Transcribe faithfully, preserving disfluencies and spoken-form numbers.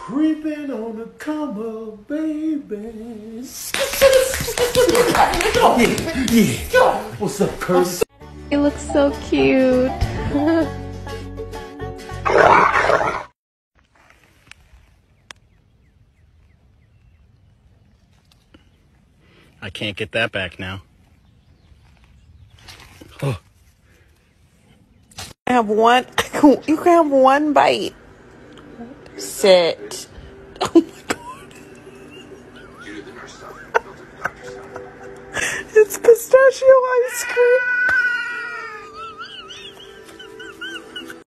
Creeping on the come up, baby. Yeah, yeah. What's up, Curtis? He looks so cute. I can't get that back now. Oh. I have one. You can have one bite. Sit. Oh my god. It's pistachio ice cream.